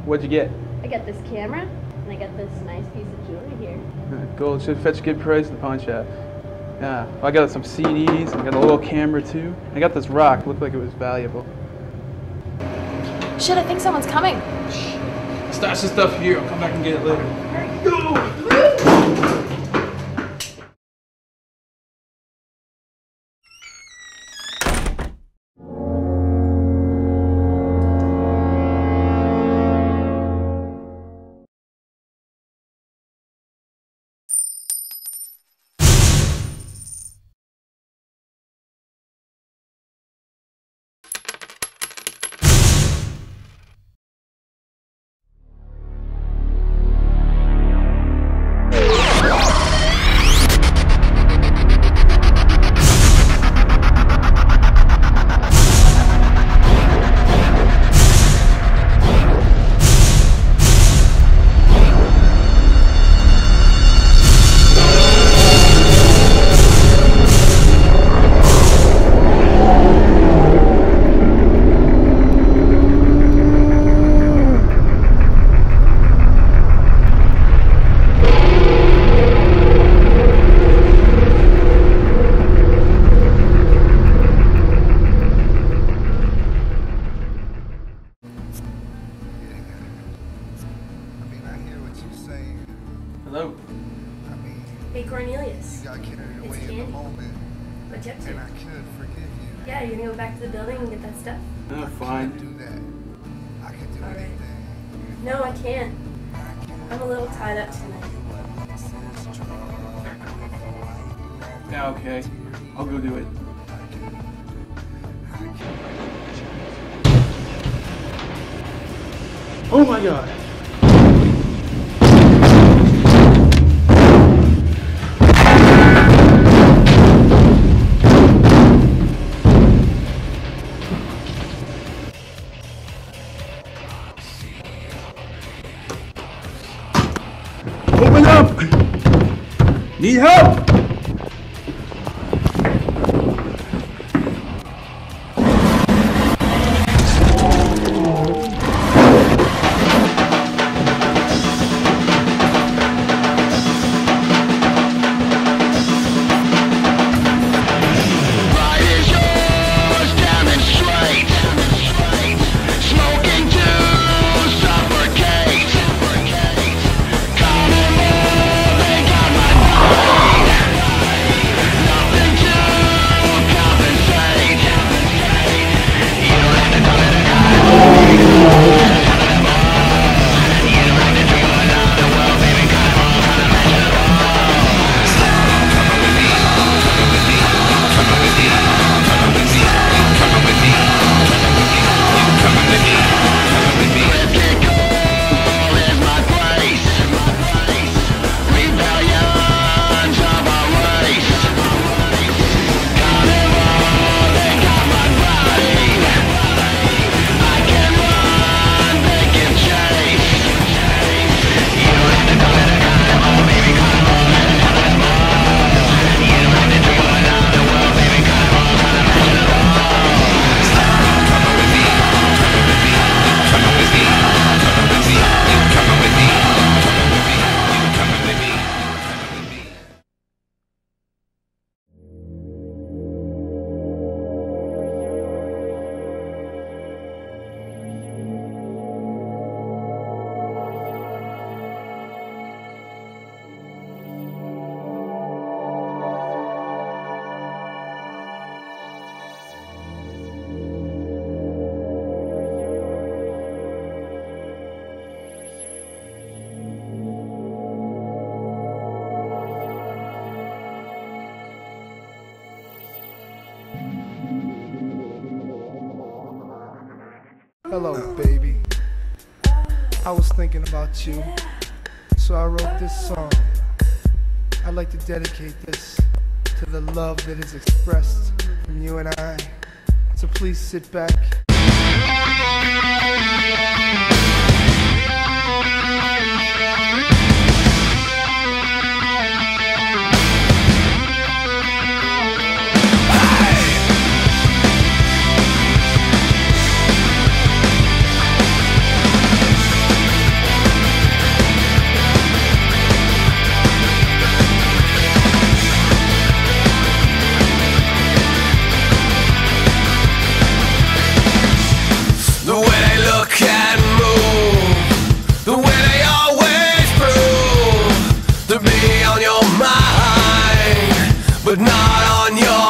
What'd you get? I got this camera, and I got this nice piece of jewelry here. Gold should fetch a good price at the pawn shop. Yeah, I got some CDs, I got a little camera too. I got this rock, looked like it was valuable. Shit, I think someone's coming. Shh. Stash the stuff here, I'll come back and get it later. Go! Hello. Hey Cornelius. You got carried away It's in the Candy. moment, What'd you up to? and I could forgive you. Yeah, you're gonna go back to the building and get that stuff? Oh, I fine. can't do that. I can do All right. anything. No, I can't. I'm a little tied up tonight. Yeah, okay. I'll go do it. Oh my god. Open up! Need help! Hello, baby. I was thinking about you, so I wrote this song. I'd like to dedicate this to the love that is expressed from you and I. So please sit back. but not on your